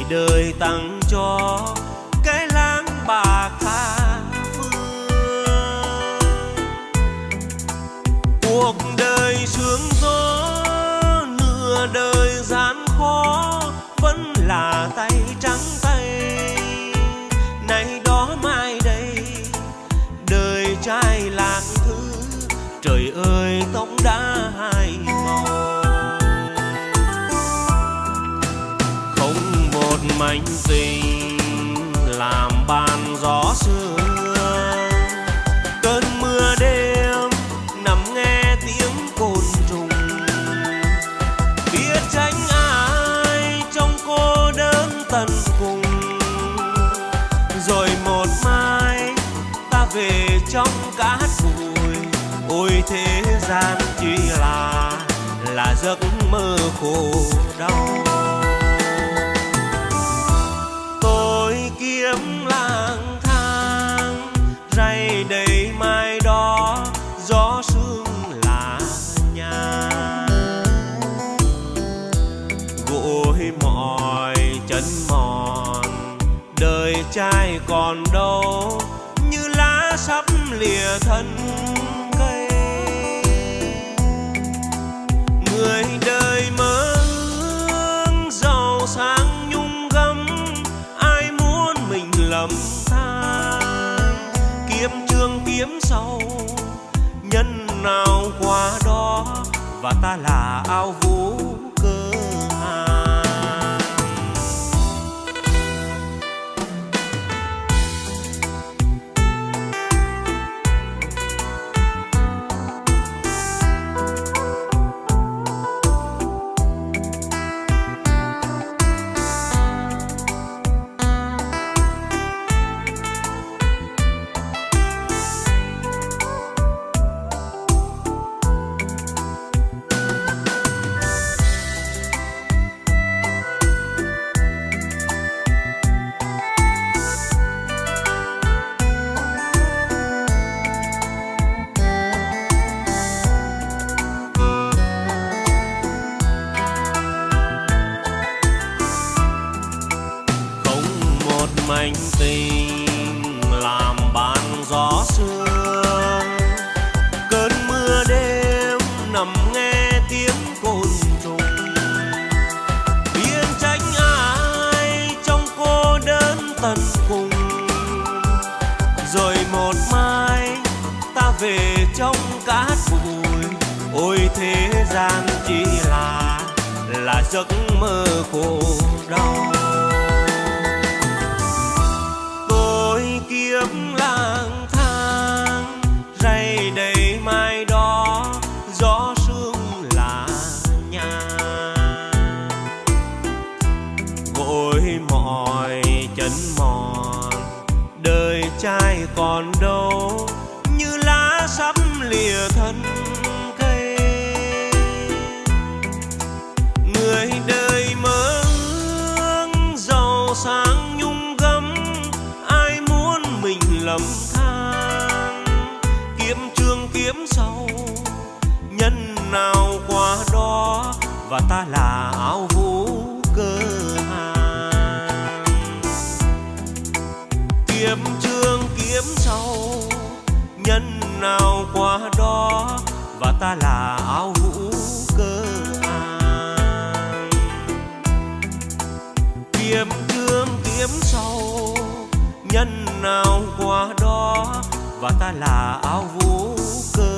đời tặng cho cái láng bạc tha phương. Cuộc đời sương gió nửa đời gian khó, vẫn là tay trắng tay. Nay đó mai đây đời trai lạc thứ, trời ơi tóc đã hai màu. Không một mảnh tình làm bàn gió xưa, cơn mưa đêm nằm nghe tiếng côn trùng. Biết tránh ai trong cô đơn tận cùng, rồi một mai ta về trong cát bụi. Ôi thế gian chỉ là giấc mơ khổ đau. Tôi kiếm lang thang rày đầy mai đó, gió sương là nhà. Gội mỏi chân mòn đời trai còn đâu, như lá sắp lìa thân cây. Người đời mơ ước giàu sang nhung gấm, ai muốn mình lầm than. Kiếm trường kiếm sau nhân nào qua đó, và ta là ao vũ cơ hàn. Mảnh tình làm bàn gió xưa, cơn mưa đêm nằm nghe tiếng côn trùng. Biết tránh ai trong cô đơn tận cùng, rồi một mai ta về trong cát bụi. Ôi thế gian chỉ là giấc mơ khổ đau. Kiếm lang thang rày đầy mai đó, gió sương là nhà. Gội mỏi chân mòn đời trai còn đâu, như lá sắp lìa thân cây. Người đời mơ ước giàu sang nhung gấm, mình lầm than. Kiếm trường kiếm sau nhân nào qua đó, và ta là áo vũ cơ hàn. Kiếm trường kiếm sau nhân nào qua đó, và ta là áo vũ cơ hàn. Kiếm trường kiếm sau nhân nào qua đó, và ta là áo vũ cơ